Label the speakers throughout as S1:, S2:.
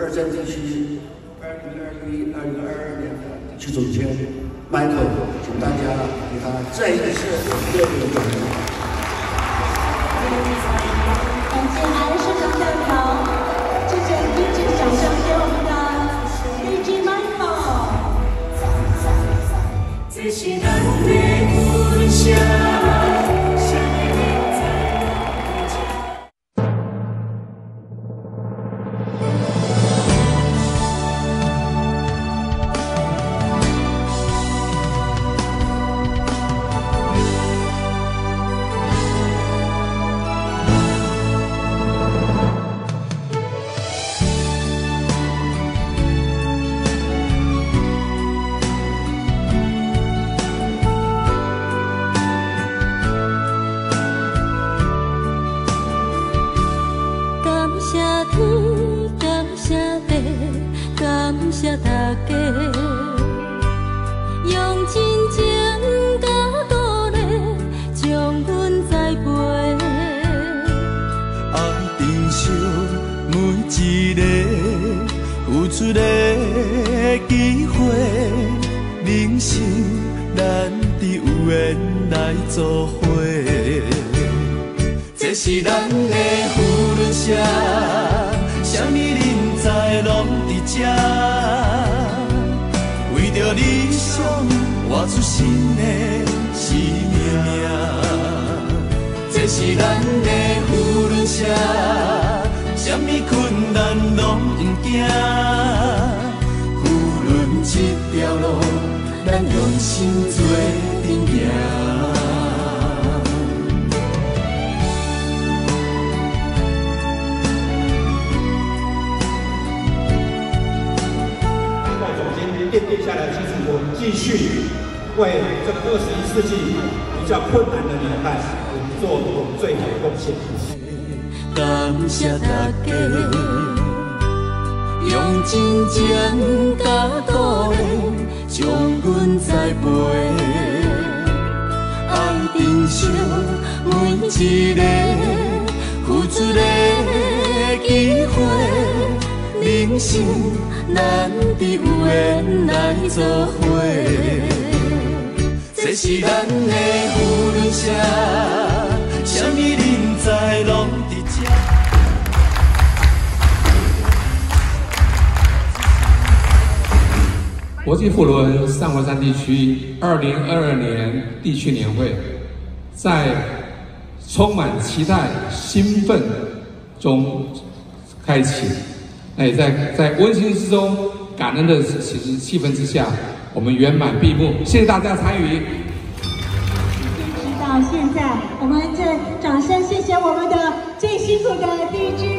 S1: 二战地区2021-2022年的地区总监 Michael， 请大家给他再一次热烈的欢迎。
S2: 感谢韩市长代表，致敬一致掌声给我们的 DJ Michael。这是咱的故乡。 感谢大家，用真情甲鼓励，将阮栽培。
S3: 爱珍惜每一个付出的机会，人生咱得有缘来作伙。这是咱的福伦社。 什么人才拢伫这？为着理想活出新的生命。这是咱的福伦社，什么困难拢毋惊。福伦这条路，咱用心做阵行。
S4: 奠定下来基础，我们继续为这个21世纪比较困难的年代，我们做我们最好的贡献。
S3: 感谢大家，用真情甲鼓励，将阮栽培，爱珍惜每一个付出的机会。 人生难得有缘来作伙，这是咱的福伦社，什么人才拢伫这。
S5: 国际扶轮上环山地区2022年地区年会，在充满期待、兴奋中开启。 那也在温馨之中、感恩的气氛之下，我们圆满闭幕。谢谢大家参与。
S2: 一直到现在，我们这掌声谢谢我们的最辛苦的 DJ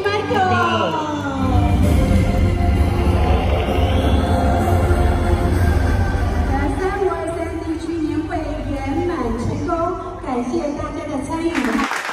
S2: Michael。353地区年会圆满成功，感谢大家的参与。